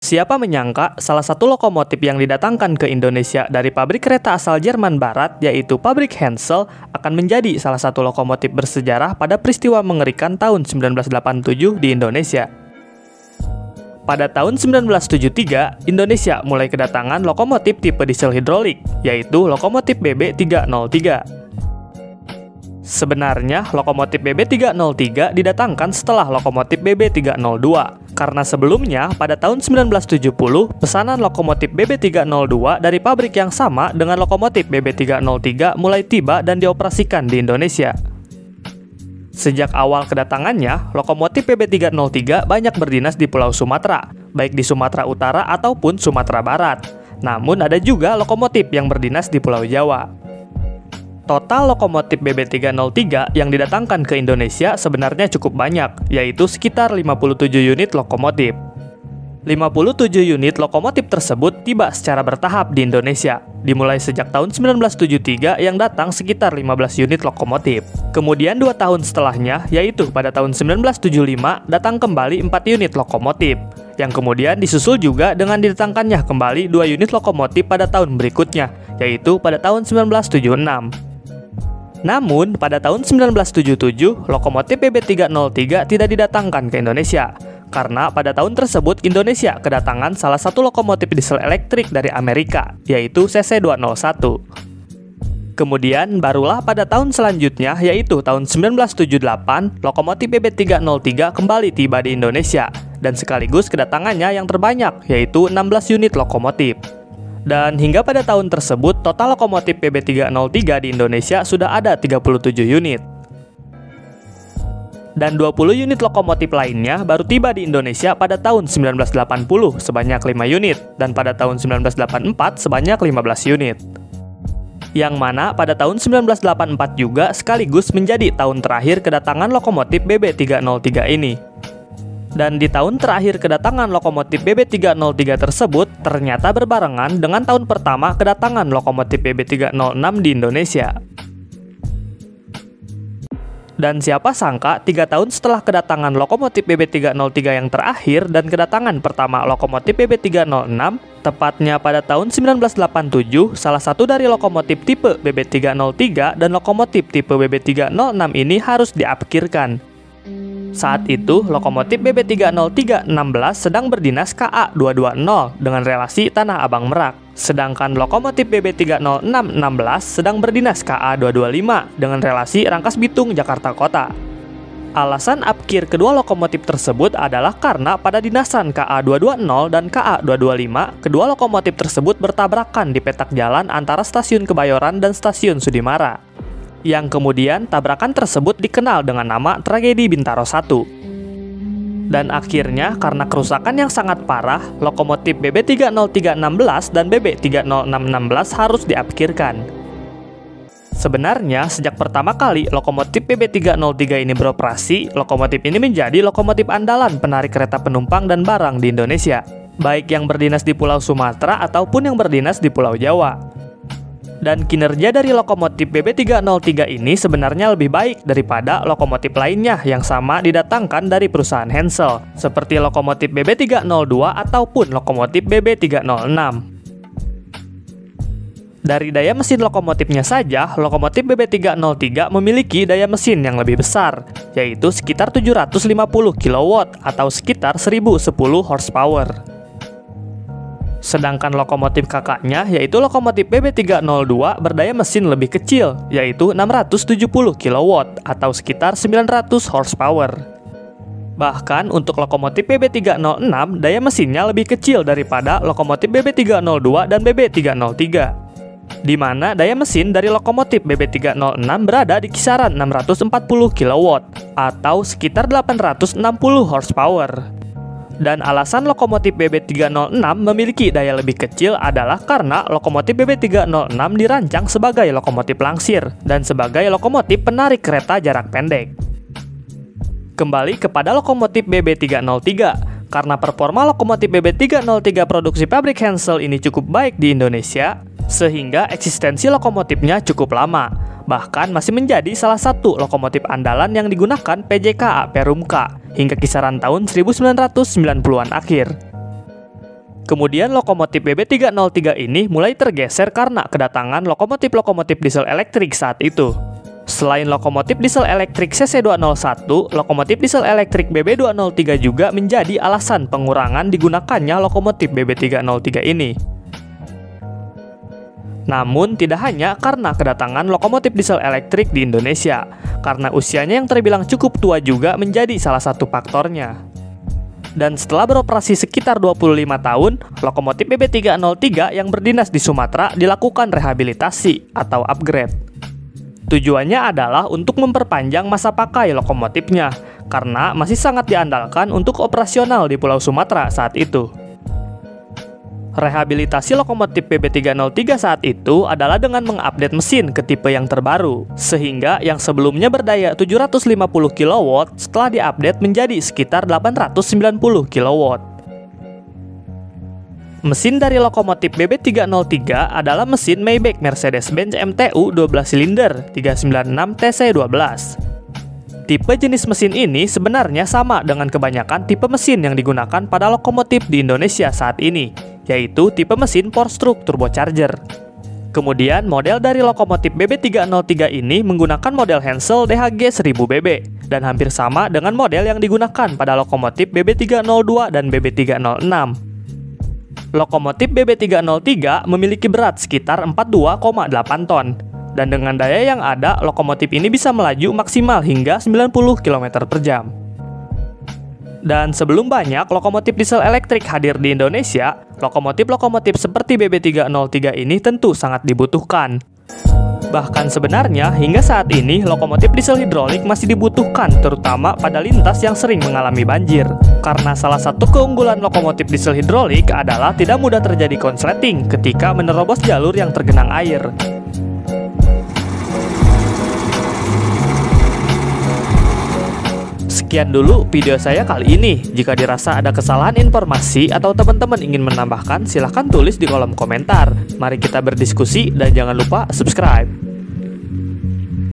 Siapa menyangka salah satu lokomotif yang didatangkan ke Indonesia dari pabrik kereta asal Jerman Barat, yaitu pabrik Hensel, akan menjadi salah satu lokomotif bersejarah pada peristiwa mengerikan tahun 1987 di Indonesia. Pada tahun 1973, Indonesia mulai kedatangan lokomotif tipe diesel hidrolik, yaitu lokomotif BB303. Sebenarnya, lokomotif BB303 didatangkan setelah lokomotif BB302, karena sebelumnya pada tahun 1970, pesanan lokomotif BB302 dari pabrik yang sama dengan lokomotif BB303 mulai tiba dan dioperasikan di Indonesia. Sejak awal kedatangannya, lokomotif BB303 banyak berdinas di Pulau Sumatera, baik di Sumatera Utara ataupun Sumatera Barat. Namun ada juga lokomotif yang berdinas di Pulau Jawa. Total lokomotif BB303 yang didatangkan ke Indonesia sebenarnya cukup banyak, yaitu sekitar 57 unit lokomotif. 57 unit lokomotif tersebut tiba secara bertahap di Indonesia, dimulai sejak tahun 1973 yang datang sekitar 15 unit lokomotif. Kemudian 2 tahun setelahnya, yaitu pada tahun 1975, datang kembali 4 unit lokomotif, yang kemudian disusul juga dengan didatangkannya kembali 2 unit lokomotif pada tahun berikutnya, yaitu pada tahun 1976. Namun, pada tahun 1977, lokomotif BB303 tidak didatangkan ke Indonesia, karena pada tahun tersebut Indonesia kedatangan salah satu lokomotif diesel elektrik dari Amerika, yaitu CC201. Kemudian, barulah pada tahun selanjutnya, yaitu tahun 1978, lokomotif BB303 kembali tiba di Indonesia, dan sekaligus kedatangannya yang terbanyak, yaitu 16 unit lokomotif. Dan hingga pada tahun tersebut, total lokomotif BB303 di Indonesia sudah ada 37 unit. Dan 20 unit lokomotif lainnya baru tiba di Indonesia pada tahun 1980 sebanyak 5 unit, dan pada tahun 1984 sebanyak 15 unit. Yang mana pada tahun 1984 juga sekaligus menjadi tahun terakhir kedatangan lokomotif BB303 ini. Dan di tahun terakhir kedatangan lokomotif BB303 tersebut ternyata berbarengan dengan tahun pertama kedatangan lokomotif BB306 di Indonesia. Dan siapa sangka 3 tahun setelah kedatangan lokomotif BB303 yang terakhir dan kedatangan pertama lokomotif BB306, tepatnya pada tahun 1987, salah satu dari lokomotif tipe BB303 dan lokomotif tipe BB306 ini harus diapkirkan. Saat itu, lokomotif BB303-16 sedang berdinas KA220 dengan relasi Tanah Abang Merak. Sedangkan lokomotif BB306-16 sedang berdinas KA225 dengan relasi Rangkas Bitung, Jakarta Kota. Alasan apkir kedua lokomotif tersebut adalah karena pada dinasan KA220 dan KA225, kedua lokomotif tersebut bertabrakan di petak jalan antara stasiun Kebayoran dan stasiun Sudimara. Yang kemudian tabrakan tersebut dikenal dengan nama Tragedi Bintaro 1. Dan akhirnya karena kerusakan yang sangat parah, lokomotif BB303-16 dan BB306-16 harus diapkirkan. Sebenarnya sejak pertama kali lokomotif BB303 ini beroperasi, lokomotif ini menjadi lokomotif andalan penarik kereta penumpang dan barang di Indonesia, baik yang berdinas di Pulau Sumatera ataupun yang berdinas di Pulau Jawa. Dan kinerja dari lokomotif BB303 ini sebenarnya lebih baik daripada lokomotif lainnya yang sama didatangkan dari perusahaan Hensel, seperti lokomotif BB302 ataupun lokomotif BB306. Dari daya mesin lokomotifnya saja, lokomotif BB303 memiliki daya mesin yang lebih besar, yaitu sekitar 750 kW atau sekitar 1010 horsepower. Sedangkan lokomotif kakaknya, yaitu lokomotif BB302, berdaya mesin lebih kecil, yaitu 670 kW atau sekitar 900 horsepower. Bahkan untuk lokomotif BB306, daya mesinnya lebih kecil daripada lokomotif BB302 dan BB303. Di mana daya mesin dari lokomotif BB306 berada di kisaran 640 kW atau sekitar 860 horsepower. Dan alasan lokomotif BB306 memiliki daya lebih kecil adalah karena lokomotif BB306 dirancang sebagai lokomotif langsir dan sebagai lokomotif penarik kereta jarak pendek. Kembali kepada lokomotif BB303, karena performa lokomotif BB303 produksi pabrik Hensel ini cukup baik di Indonesia, sehingga eksistensi lokomotifnya cukup lama, bahkan masih menjadi salah satu lokomotif andalan yang digunakan PJKA Perumka hingga kisaran tahun 1990-an akhir. Kemudian lokomotif BB303 ini mulai tergeser karena kedatangan lokomotif-lokomotif diesel elektrik saat itu. Selain lokomotif diesel elektrik CC201, lokomotif diesel elektrik BB203 juga menjadi alasan pengurangan digunakannya lokomotif BB303 ini. Namun tidak hanya karena kedatangan lokomotif diesel elektrik di Indonesia, karena usianya yang terbilang cukup tua juga menjadi salah satu faktornya. Dan setelah beroperasi sekitar 25 tahun, lokomotif BB303 yang berdinas di Sumatera dilakukan rehabilitasi atau upgrade. Tujuannya adalah untuk memperpanjang masa pakai lokomotifnya, karena masih sangat diandalkan untuk operasional di Pulau Sumatera saat itu. Rehabilitasi lokomotif BB303 saat itu adalah dengan mengupdate mesin ke tipe yang terbaru, sehingga yang sebelumnya berdaya 750 kW setelah diupdate menjadi sekitar 890 kW. Mesin dari lokomotif BB303 adalah mesin Maybach Mercedes-Benz MTU 12 silinder 396 TC12. Tipe jenis mesin ini sebenarnya sama dengan kebanyakan tipe mesin yang digunakan pada lokomotif di Indonesia saat ini, yaitu tipe mesin 4-stroke turbocharger. Kemudian model dari lokomotif BB303 ini menggunakan model Hensel DHG 1000BB dan hampir sama dengan model yang digunakan pada lokomotif BB302 dan BB306. Lokomotif BB303 memiliki berat sekitar 42,8 ton. Dan dengan daya yang ada, lokomotif ini bisa melaju maksimal hingga 90 km per jam. Dan sebelum banyak lokomotif diesel elektrik hadir di Indonesia, lokomotif-lokomotif seperti BB303 ini tentu sangat dibutuhkan. Bahkan sebenarnya hingga saat ini lokomotif diesel hidrolik masih dibutuhkan, terutama pada lintas yang sering mengalami banjir. Karena salah satu keunggulan lokomotif diesel hidrolik adalah tidak mudah terjadi konsleting ketika menerobos jalur yang tergenang air. Sekian dulu video saya kali ini. Jika dirasa ada kesalahan informasi atau teman-teman ingin menambahkan, silahkan tulis di kolom komentar. Mari kita berdiskusi dan jangan lupa subscribe.